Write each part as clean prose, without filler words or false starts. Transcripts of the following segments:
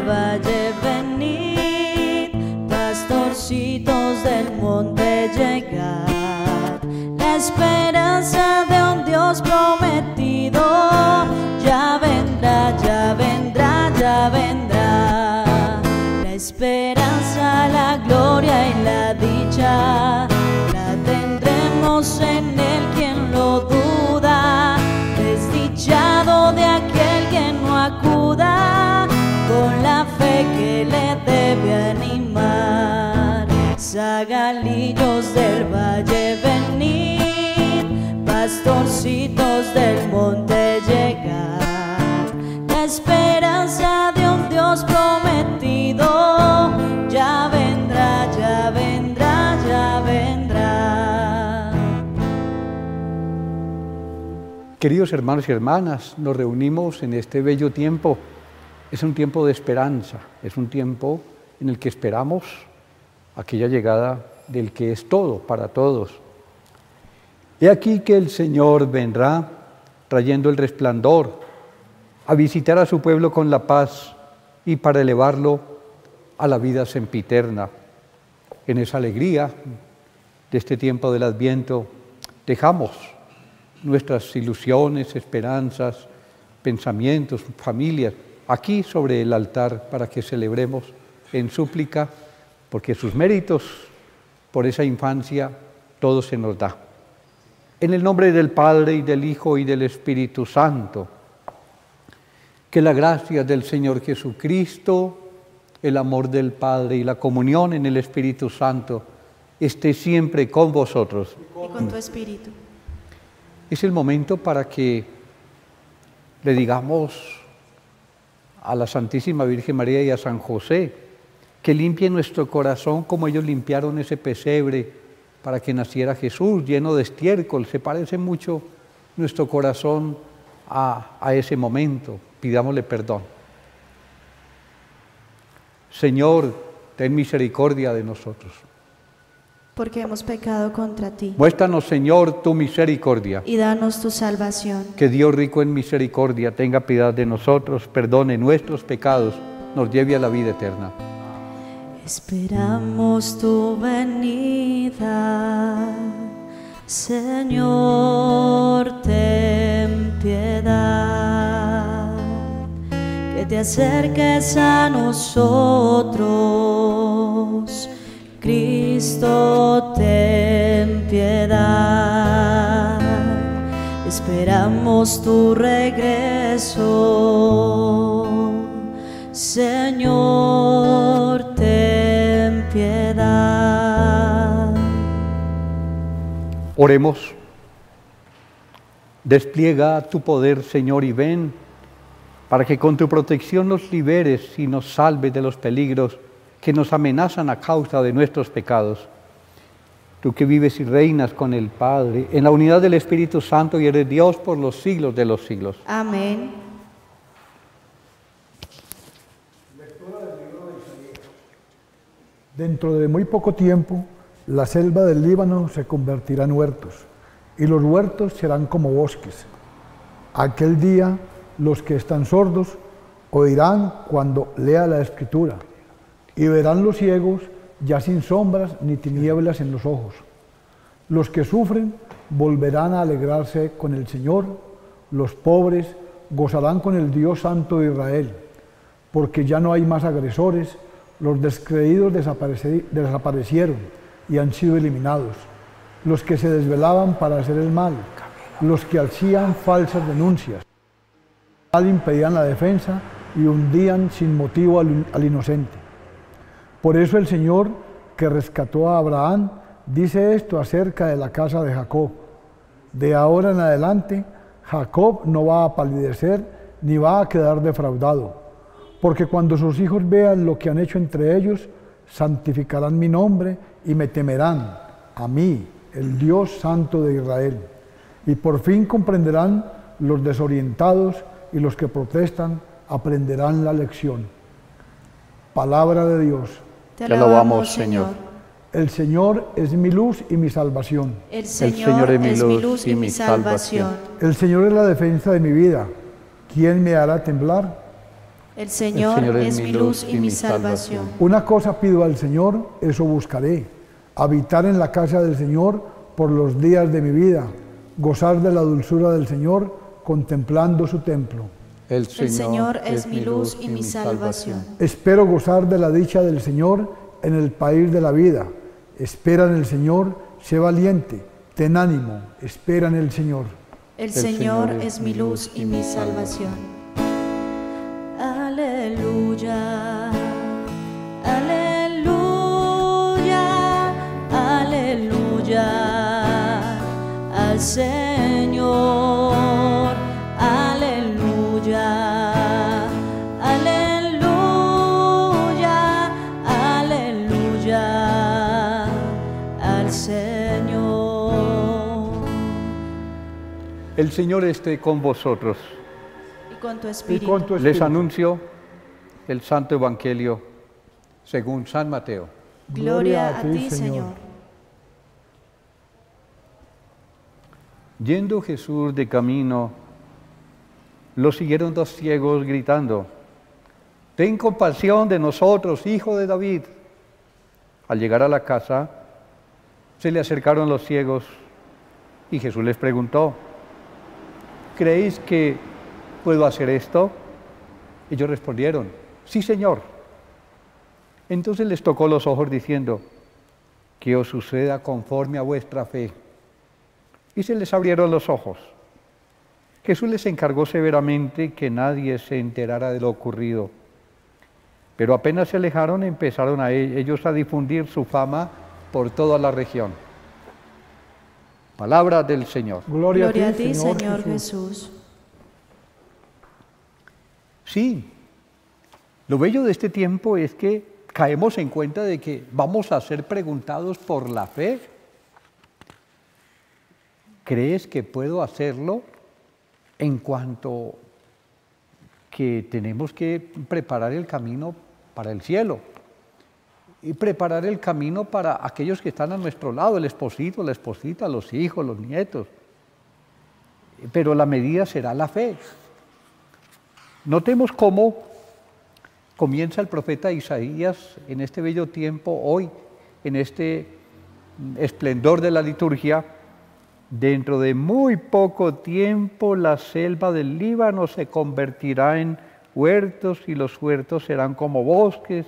del valle venid, pastorcitos del monte llegad. La esperanza de un Dios prometido ya vendrá, ya vendrá, ya vendrá. La esperanza, la gloria y la dicha la tendremos en Él, quien lo duda. Desdichado de aquel que no acuda con la fe que le debe animar. Zagalillos del valle venid, pastorcitos del monte llegad. La esperanza de un Dios prometido ya vendrá, ya vendrá, ya vendrá. Queridos hermanos y hermanas, nos reunimos en este bello tiempo. Es un tiempo de esperanza, es un tiempo en el que esperamos aquella llegada del que es todo para todos. He aquí que el Señor vendrá trayendo el resplandor, a visitar a su pueblo con la paz y para elevarlo a la vida sempiterna. En esa alegría de este tiempo del Adviento dejamos nuestras ilusiones, esperanzas, pensamientos, familias, aquí sobre el altar para que celebremos en súplica, porque sus méritos por esa infancia todo se nos da. En el nombre del Padre y del Hijo y del Espíritu Santo, que la gracia del Señor Jesucristo, el amor del Padre y la comunión en el Espíritu Santo esté siempre con vosotros. Y con tu espíritu. Es el momento para que le digamos a la Santísima Virgen María y a San José que limpien nuestro corazón como ellos limpiaron ese pesebre para que naciera Jesús lleno de estiércol. Se parece mucho nuestro corazón a ese momento. Pidámosle perdón. Señor, ten misericordia de nosotros. Porque hemos pecado contra ti. Muéstranos, Señor, tu misericordia. Y danos tu salvación. Que Dios rico en misericordia tenga piedad de nosotros, perdone nuestros pecados, nos lleve a la vida eterna. Esperamos tu venida, Señor, ten piedad. Que te acerques a nosotros, Cristo, ten piedad. Esperamos tu regreso, Señor, ten piedad. Oremos. Despliega tu poder, Señor, y ven, para que con tu protección nos liberes y nos salves de los peligros que nos amenazan a causa de nuestros pecados. Tú que vives y reinas con el Padre, en la unidad del Espíritu Santo, y eres Dios por los siglos de los siglos. Amén. Lectura del libro de Isaías. Dentro de muy poco tiempo, la selva del Líbano se convertirá en huertos, y los huertos serán como bosques. Aquel día, los que están sordos oirán cuando lea la Escritura, y verán los ciegos ya sin sombras ni tinieblas en los ojos. Los que sufren volverán a alegrarse con el Señor, los pobres gozarán con el Dios Santo de Israel, porque ya no hay más agresores, los descreídos desaparecieron y han sido eliminados, los que se desvelaban para hacer el mal, los que hacían falsas denuncias, impedían la defensa y hundían sin motivo al inocente. Por eso el Señor, que rescató a Abraham, dice esto acerca de la casa de Jacob: de ahora en adelante, Jacob no va a palidecer ni va a quedar defraudado, porque cuando sus hijos vean lo que han hecho entre ellos, santificarán mi nombre y me temerán, a mí, el Dios Santo de Israel. Y por fin comprenderán los desorientados, y los que protestan aprenderán la lección. Palabra de Dios. Te alabamos, Señor. El Señor es mi luz y mi salvación. El Señor es mi luz y mi salvación. El Señor es la defensa de mi vida. ¿Quién me hará temblar? El Señor es mi luz y mi salvación. Una cosa pido al Señor, eso buscaré: habitar en la casa del Señor por los días de mi vida, gozar de la dulzura del Señor, contemplando su templo. El Señor es mi luz y mi salvación. Espero gozar de la dicha del Señor en el país de la vida. Espera en el Señor, sé valiente, ten ánimo, espera en el Señor. El Señor es mi luz y mi salvación. Aleluya, aleluya, aleluya al Señor. Aleluya, aleluya, aleluya al Señor. El Señor esté con vosotros. Y con tu espíritu. Les anuncio el Santo Evangelio según San Mateo. Gloria a ti, Señor. Yendo Jesús de camino, lo siguieron dos ciegos gritando: «Ten compasión de nosotros, hijo de David». Al llegar a la casa, se le acercaron los ciegos y Jesús les preguntó: «¿Creéis que puedo hacer esto?». Ellos respondieron: «Sí, Señor». Entonces les tocó los ojos diciendo: «Que os suceda conforme a vuestra fe». Y se les abrieron los ojos. Jesús les encargó severamente que nadie se enterara de lo ocurrido. Pero apenas se alejaron, empezaron ellos a difundir su fama por toda la región. Palabra del Señor. Gloria a ti, Señor Jesús. Sí, lo bello de este tiempo es que caemos en cuenta de que vamos a ser preguntados por la fe. ¿Crees que puedo hacerlo? En cuanto que tenemos que preparar el camino para el cielo y preparar el camino para aquellos que están a nuestro lado, el esposito, la esposita, los hijos, los nietos. Pero la medida será la fe. Notemos cómo comienza el profeta Isaías en este bello tiempo, hoy, en este esplendor de la liturgia. Dentro de muy poco tiempo la selva del Líbano se convertirá en huertos y los huertos serán como bosques.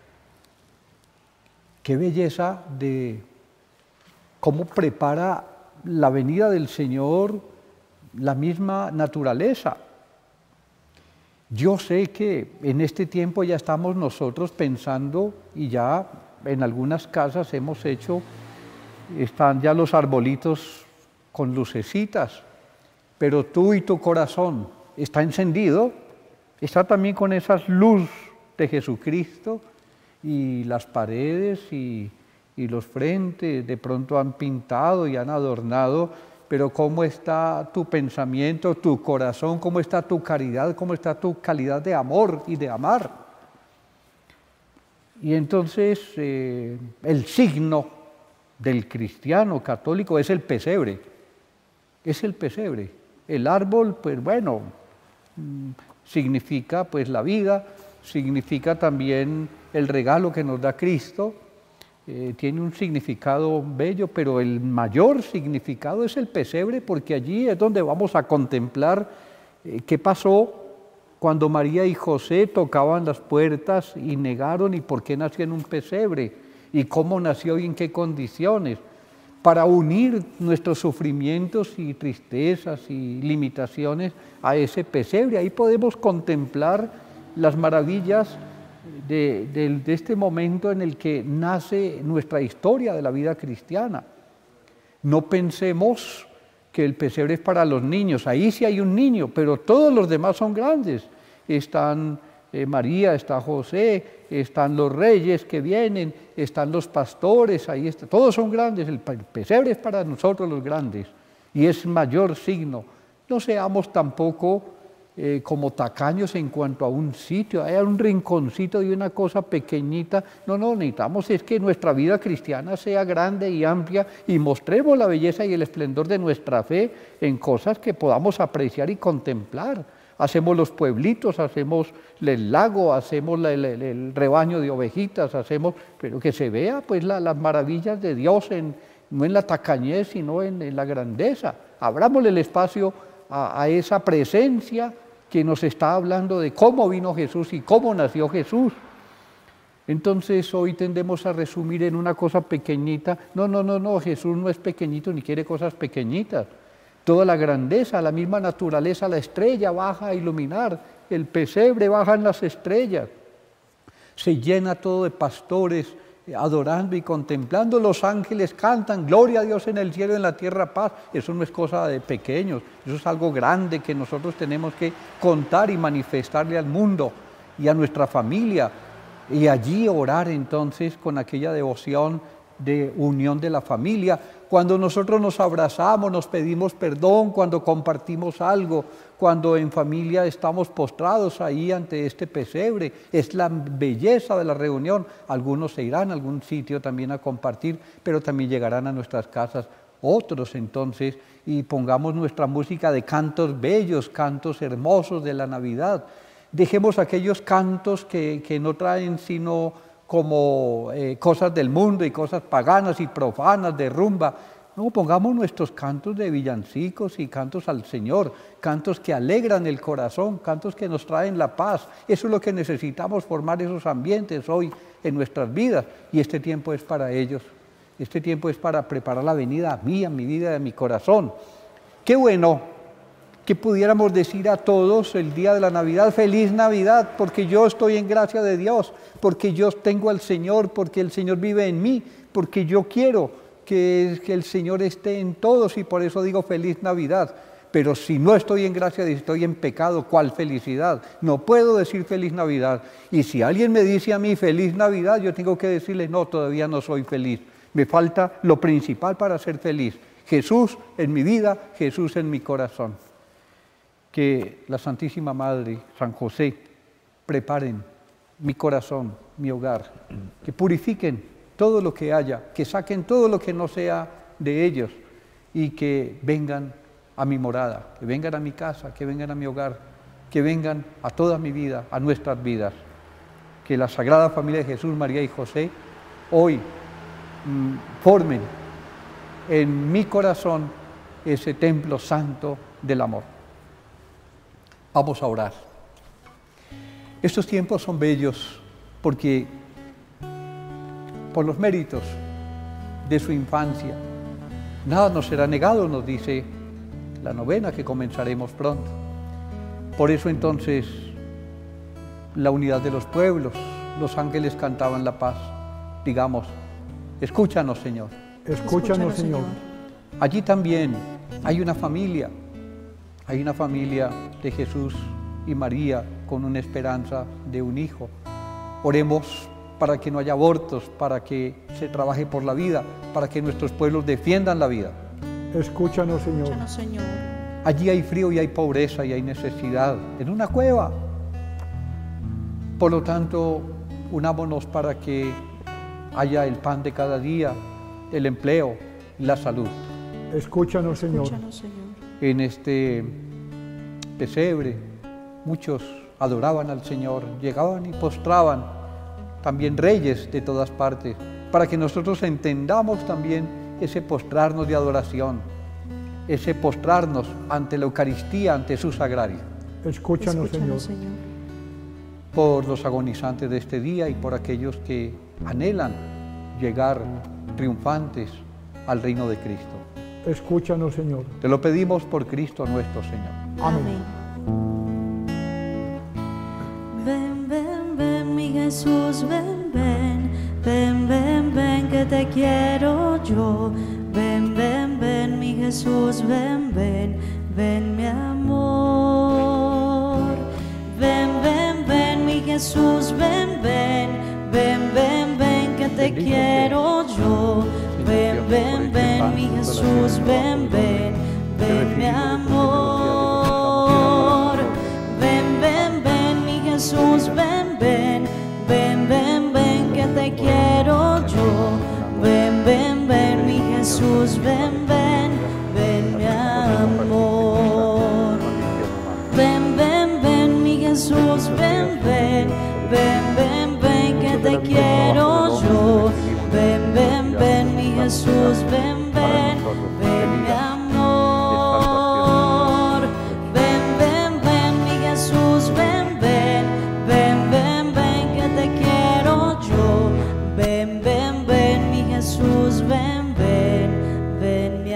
Qué belleza de cómo prepara la venida del Señor la misma naturaleza. Yo sé que en este tiempo ya estamos nosotros pensando y ya en algunas casas hemos hecho, están ya los arbolitos con lucecitas, pero tú y tu corazón está encendido, está también con esa luz de Jesucristo, y las paredes y los frentes de pronto han pintado y han adornado, pero ¿cómo está tu pensamiento, tu corazón? ¿Cómo está tu caridad? ¿Cómo está tu calidad de amor y de amar? Y entonces el signo del cristiano católico es el pesebre. Es el pesebre. El árbol, pues bueno, significa pues la vida, significa también el regalo que nos da Cristo, tiene un significado bello, pero el mayor significado es el pesebre, porque allí es donde vamos a contemplar qué pasó cuando María y José tocaban las puertas y negaron y por qué nació en un pesebre y cómo nació y en qué condiciones, para unir nuestros sufrimientos y tristezas y limitaciones a ese pesebre. Ahí podemos contemplar las maravillas de este momento en el que nace nuestra historia de la vida cristiana. No pensemos que el pesebre es para los niños, ahí sí hay un niño, pero todos los demás son grandes. Están María, está José, están los reyes que vienen, están los pastores, ahí está, todos son grandes, el pesebre es para nosotros los grandes y es mayor signo. No seamos tampoco como tacaños en cuanto a un sitio, hay un rinconcito de una cosa pequeñita. No, necesitamos es que nuestra vida cristiana sea grande y amplia y mostremos la belleza y el esplendor de nuestra fe en cosas que podamos apreciar y contemplar. Hacemos los pueblitos, hacemos el lago, hacemos el rebaño de ovejitas, pero que se vea pues las maravillas de Dios, no en la tacañez, sino en la grandeza. Abrámosle el espacio a esa presencia que nos está hablando de cómo vino Jesús y cómo nació Jesús. Entonces hoy tendemos a resumir en una cosa pequeñita. No, Jesús no es pequeñito ni quiere cosas pequeñitas. Toda la grandeza, la misma naturaleza, la estrella baja a iluminar, el pesebre baja en las estrellas. Se llena todo de pastores adorando y contemplando, los ángeles cantan, gloria a Dios en el cielo y en la tierra paz. Eso no es cosa de pequeños, eso es algo grande que nosotros tenemos que contar y manifestarle al mundo y a nuestra familia. Y allí orar entonces con aquella devoción de unión de la familia. Cuando nosotros nos abrazamos, nos pedimos perdón, cuando compartimos algo, cuando en familia estamos postrados ahí ante este pesebre, es la belleza de la reunión. Algunos se irán a algún sitio también a compartir, pero también llegarán a nuestras casas otros entonces, y pongamos nuestra música de cantos bellos, cantos hermosos de la Navidad. Dejemos aquellos cantos que no traen sino como cosas del mundo y cosas paganas y profanas de rumba. No, pongamos nuestros cantos de villancicos y cantos al Señor, cantos que alegran el corazón, cantos que nos traen la paz. Eso es lo que necesitamos, formar esos ambientes hoy en nuestras vidas, y este tiempo es para ellos. Este tiempo es para preparar la venida mía, mi vida, de mi corazón. Qué bueno que pudiéramos decir a todos el día de la Navidad, feliz Navidad, porque yo estoy en gracia de Dios, porque yo tengo al Señor, porque el Señor vive en mí, porque yo quiero que el Señor esté en todos, y por eso digo feliz Navidad. Pero si no estoy en gracia, si estoy en pecado, ¿cuál felicidad? No puedo decir feliz Navidad. Y si alguien me dice a mí feliz Navidad, yo tengo que decirle, no, todavía no soy feliz. Me falta lo principal para ser feliz. Jesús en mi vida, Jesús en mi corazón. Que la Santísima Madre, San José, preparen mi corazón, mi hogar, que purifiquen todo lo que haya, que saquen todo lo que no sea de ellos, y que vengan a mi morada, que vengan a mi casa, que vengan a mi hogar, que vengan a toda mi vida, a nuestras vidas. Que la Sagrada Familia de Jesús, María y José hoy formen en mi corazón ese templo santo del amor. Vamos a orar. Estos tiempos son bellos porque por los méritos de su infancia nada nos será negado, nos dice la novena que comenzaremos pronto. Por eso entonces la unidad de los pueblos, los ángeles cantaban la paz. Digamos, escúchanos, Señor. Escúchanos, Señor. Allí también hay una familia de Jesús y María con una esperanza de un hijo. Oremos para que no haya abortos, para que se trabaje por la vida, para que nuestros pueblos defiendan la vida. Escúchanos, Señor. Escúchanos, Señor. Allí hay frío y hay pobreza y hay necesidad, en una cueva. Por lo tanto, unámonos para que haya el pan de cada día, el empleo y la salud. Escúchanos, Señor. Escúchanos, Señor. En este pesebre muchos adoraban al Señor, llegaban y postraban, también reyes de todas partes, para que nosotros entendamos también ese postrarnos de adoración, ese postrarnos ante la Eucaristía, ante su sagrario. Escúchanos, Señor. Por los agonizantes de este día y por aquellos que anhelan llegar triunfantes al reino de Cristo. Escúchanos, Señor. Te lo pedimos por Cristo nuestro Señor. Amén. Ven, ven, ven, mi Jesús, ven, ven, ven, ven, ven, que te quiero yo. Ven, ven, ven, mi Jesús, ven, ven, ven, mi amor. Ven, ven, ven, mi Jesús, ven, ven, ven, ven, ven, que te quiero yo. Ven, ven, ven, mi Jesús, ven, ven, ven, mi amor. Ven, ven, ven, mi Jesús, ven, ven, ven, ven, ven, que te quiero yo. Ven, ven, ven, mi Jesús, ven, ven, ven, mi amor. Ven, ven, Jesús, ven, ven, ven mi amor. Ven, ven, ven, mi Jesús, ven, ven, ven, ven, ven, que te quiero yo. Ven, ven, ven, mi Jesús, ven, ven, ven mi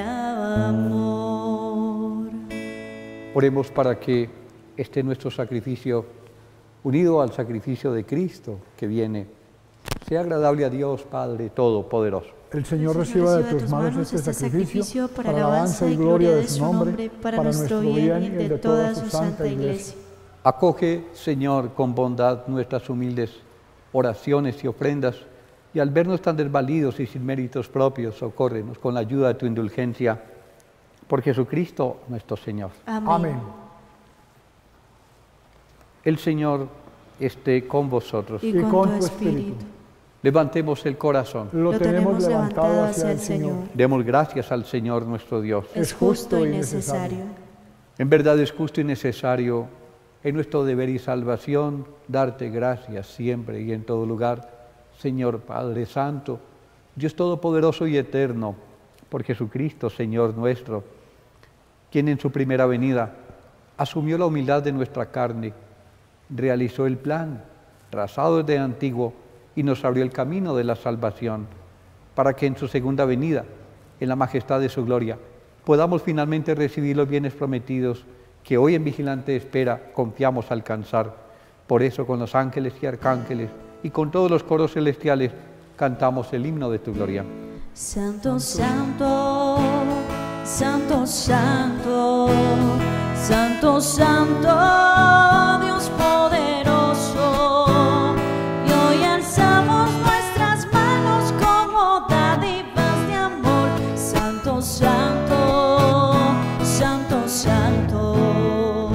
amor. Oremos para que este nuestro sacrificio, unido al sacrificio de Cristo que viene, sea agradable a Dios Padre Todopoderoso. El Señor reciba de tus manos este sacrificio para alabanza y gloria de su nombre, para nuestro bien y el de toda su santa Iglesia. Acoge, Señor, con bondad nuestras humildes oraciones y ofrendas, y al vernos tan desvalidos y sin méritos propios, socórrenos con la ayuda de tu indulgencia, por Jesucristo nuestro Señor. Amén. Amén. El Señor esté con vosotros. Y con tu espíritu. Levantemos el corazón. Lo tenemos levantado hacia el Señor. Demos gracias al Señor nuestro Dios. Es justo y necesario. En verdad es justo y necesario, en nuestro deber y salvación, darte gracias siempre y en todo lugar, Señor Padre Santo, Dios Todopoderoso y Eterno, por Jesucristo, Señor nuestro, quien en su primera venida asumió la humildad de nuestra carne, realizó el plan trazado desde antiguo y nos abrió el camino de la salvación, para que en su segunda venida, en la majestad de su gloria, podamos finalmente recibir los bienes prometidos que hoy en vigilante espera confiamos alcanzar. Por eso con los ángeles y arcángeles y con todos los coros celestiales cantamos el himno de tu gloria. Santo, santo, santo, santo, santo, santo, Dios poderoso. Y hoy alzamos nuestras manos como dádivas de amor. Santo, santo, santo, santo.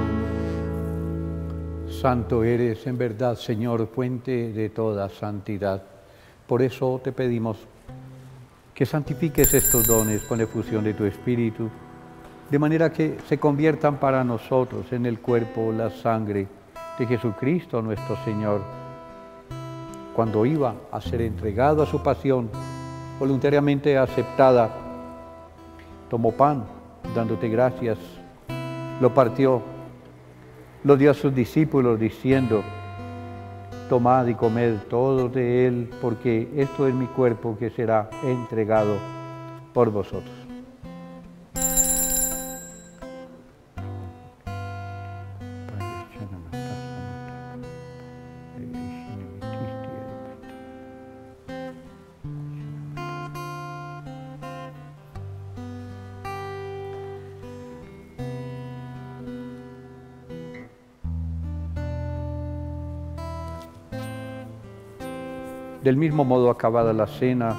Santo eres en verdad, Señor, fuente de toda santidad. Por eso te pedimos que santifiques estos dones con la efusión de tu Espíritu, de manera que se conviertan para nosotros en el cuerpo, la sangre de Jesucristo nuestro Señor. Cuando iba a ser entregado a su pasión, voluntariamente aceptada, tomó pan, dándote gracias, lo partió, lo dio a sus discípulos diciendo: tomad y comed todos de él, porque esto es mi cuerpo que será entregado por vosotros. Del mismo modo, acabada la cena,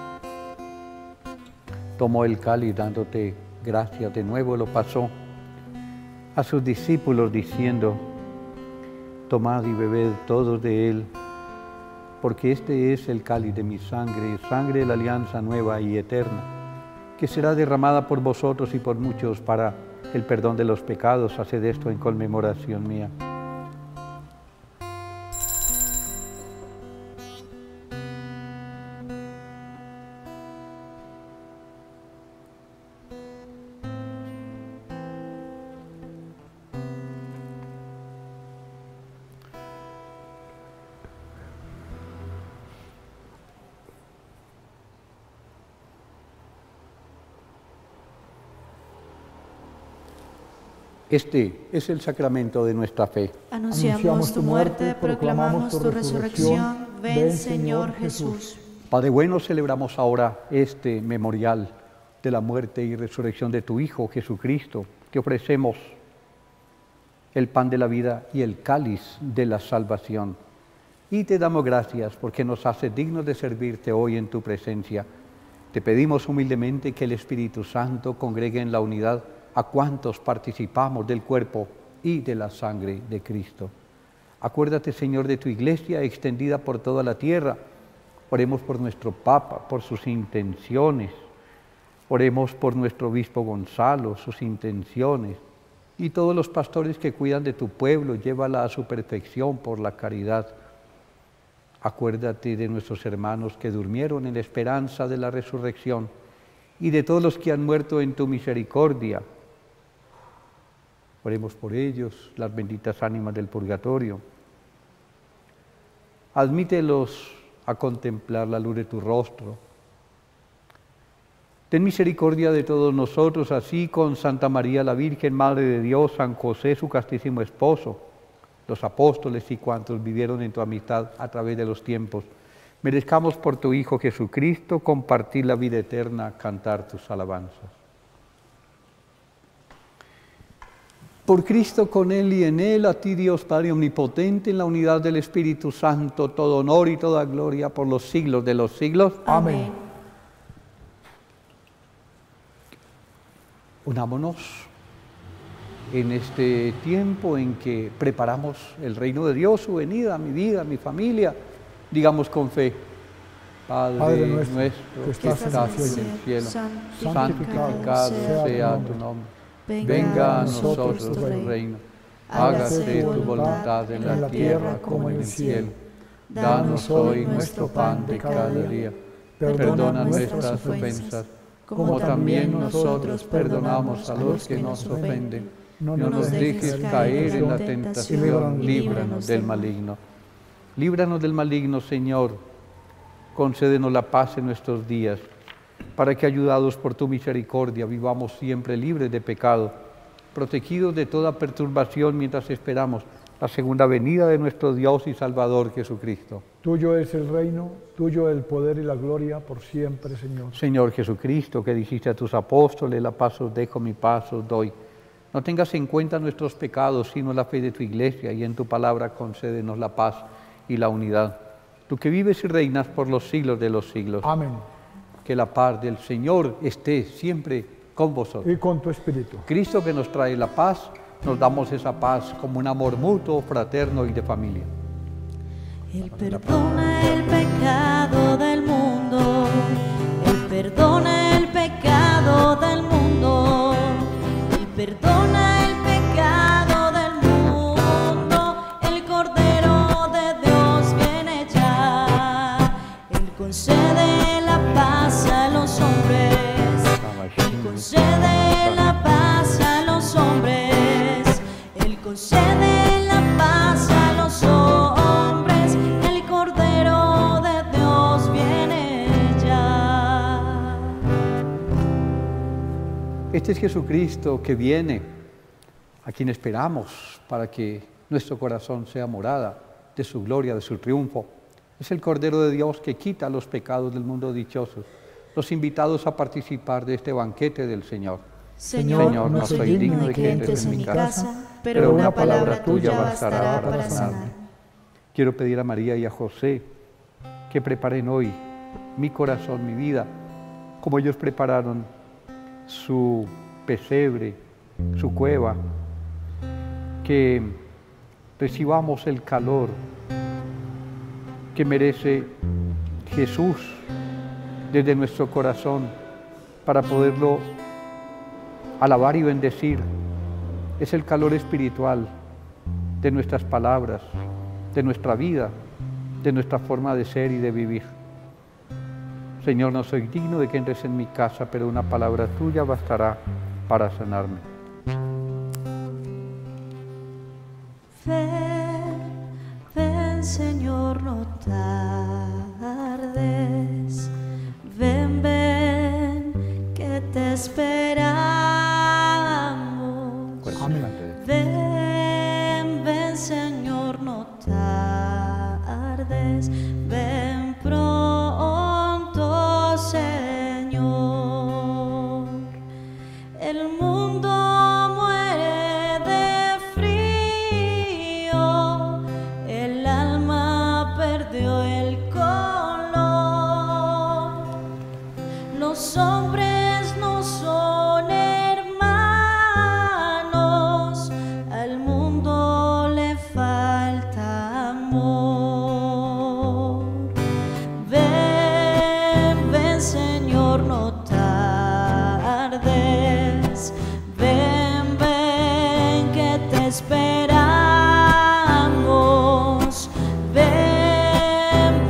tomó el cáliz dándote gracias de nuevo, lo pasó a sus discípulos diciendo: tomad y bebed todos de él, porque este es el cáliz de mi sangre, sangre de la alianza nueva y eterna, que será derramada por vosotros y por muchos para el perdón de los pecados. Haced esto en conmemoración mía. Este es el sacramento de nuestra fe. Anunciamos tu muerte, proclamamos tu resurrección. Ven, Señor Jesús. Padre bueno, celebramos ahora este memorial de la muerte y resurrección de tu Hijo Jesucristo. Te ofrecemos el pan de la vida y el cáliz de la salvación. Y te damos gracias porque nos haces dignos de servirte hoy en tu presencia. Te pedimos humildemente que el Espíritu Santo congregue en la unidad a cuantos participamos del cuerpo y de la sangre de Cristo. Acuérdate, Señor, de tu iglesia extendida por toda la tierra. Oremos por nuestro Papa, por sus intenciones. Oremos por nuestro obispo Gonzalo, sus intenciones. Y todos los pastores que cuidan de tu pueblo, llévala a su perfección por la caridad. Acuérdate de nuestros hermanos que durmieron en la esperanza de la resurrección y de todos los que han muerto en tu misericordia. Oremos por ellos, las benditas ánimas del purgatorio. Admítelos a contemplar la luz de tu rostro. Ten misericordia de todos nosotros, así con Santa María la Virgen, Madre de Dios, San José, su castísimo esposo, los apóstoles y cuantos vivieron en tu amistad a través de los tiempos, merezcamos por tu Hijo Jesucristo compartir la vida eterna, cantar tus alabanzas. Por Cristo, con Él y en Él, a ti Dios Padre Omnipotente, en la unidad del Espíritu Santo, todo honor y toda gloria por los siglos de los siglos. Amén. Unámonos en este tiempo en que preparamos el reino de Dios, su venida, mi vida, mi familia. Digamos con fe: Padre nuestro que estás en el cielo, santificado sea tu nombre. Venga a nosotros tu reino. Hágase tu voluntad en la tierra como en el cielo. Danos hoy nuestro pan de cada día. Perdona nuestras ofensas, como también nosotros perdonamos a los que nos ofenden. No nos dejes caer en la tentación, líbranos del maligno. Líbranos del maligno, Señor. Concédenos la paz en nuestros días, para que, ayudados por tu misericordia, vivamos siempre libres de pecado, protegidos de toda perturbación mientras esperamos la segunda venida de nuestro Dios y Salvador Jesucristo. Tuyo es el reino, tuyo el poder y la gloria por siempre, Señor. Señor Jesucristo, que dijiste a tus apóstoles: la paz os dejo, mi paz os doy. No tengas en cuenta nuestros pecados, sino la fe de tu Iglesia, y en tu palabra concédenos la paz y la unidad. Tú que vives y reinas por los siglos de los siglos. Amén. Que la paz del Señor esté siempre con vosotros. Y con tu espíritu. Cristo, que nos trae la paz, nos damos esa paz como un amor mutuo, fraterno y de familia. Él perdona el pecado del mundo, Él perdona el pecado del mundo, Él perdona el pecado del mundo, el Cordero de Dios viene ya, Él concede la paz a los hombres, Él concede la paz a los hombres, Él concede la paz a los hombres, el Cordero de Dios viene ya. Este es Jesucristo que viene, a quien esperamos para que nuestro corazón sea morada de su gloria, de su triunfo. Es el Cordero de Dios que quita los pecados del mundo dichosos, los invitados a participar de este banquete del Señor. Señor, no soy digno de que entres en mi casa, pero una palabra tuya bastará para sanar. Quiero pedir a María y a José que preparen hoy mi corazón, mi vida, como ellos prepararon su pesebre, su cueva, que recibamos el calor que merece Jesús desde nuestro corazón para poderlo alabar y bendecir. Es el calor espiritual de nuestras palabras, de nuestra vida, de nuestra forma de ser y de vivir. Señor, no soy digno de que entres en mi casa, pero una palabra tuya bastará para sanarme. Ven, ven, Señor, no tardes. Ven, ven, que te esperamos. Ven, ven, Señor, no tardes. Ven pronto, Señor. El mundo muere de frío, el alma perdió el color. Los hombres no son hermanos, al mundo le falta amor. Ven, ven, Señor, no tardes. Ven, ven, que te esperamos. Ven,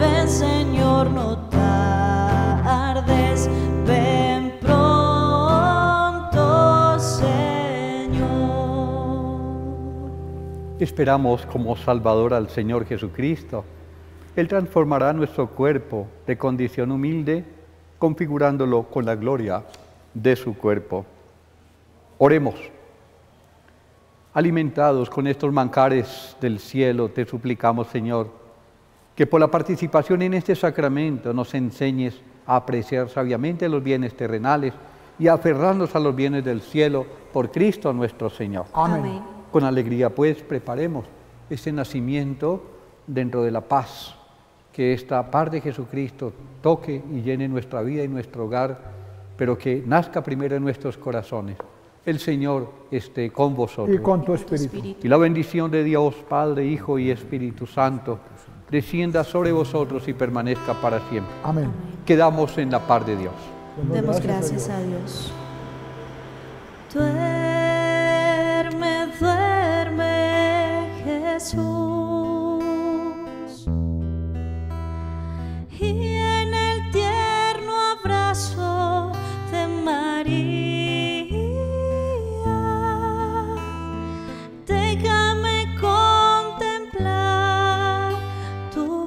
Esperamos como Salvador al Señor Jesucristo. Él transformará nuestro cuerpo de condición humilde, configurándolo con la gloria de su cuerpo. Oremos. Alimentados con estos manjares del cielo, te suplicamos, Señor, que por la participación en este sacramento nos enseñes a apreciar sabiamente los bienes terrenales y a aferrarnos a los bienes del cielo por Cristo nuestro Señor. Amén. Con alegría, pues, preparemos este nacimiento dentro de la paz, que esta paz de Jesucristo toque y llene nuestra vida y nuestro hogar, pero que nazca primero en nuestros corazones. El Señor esté con vosotros. Y con tu espíritu. Y la bendición de Dios, Padre, Hijo y Espíritu Santo, descienda sobre vosotros y permanezca para siempre. Amén. Quedamos en la paz de Dios. Demos gracias a Dios. Duerme, duerme, Jesús. Y en el tierno abrazo de María, déjame contemplar tu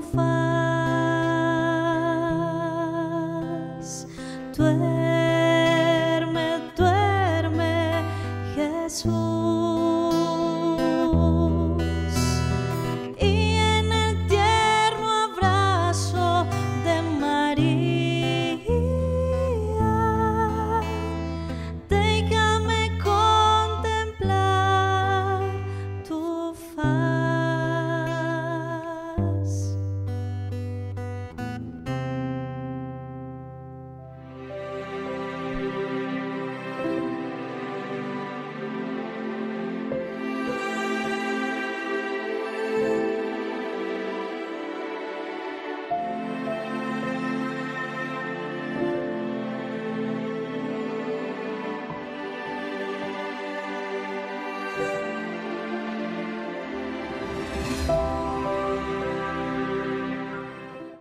faz. Duerme, duerme, Jesús.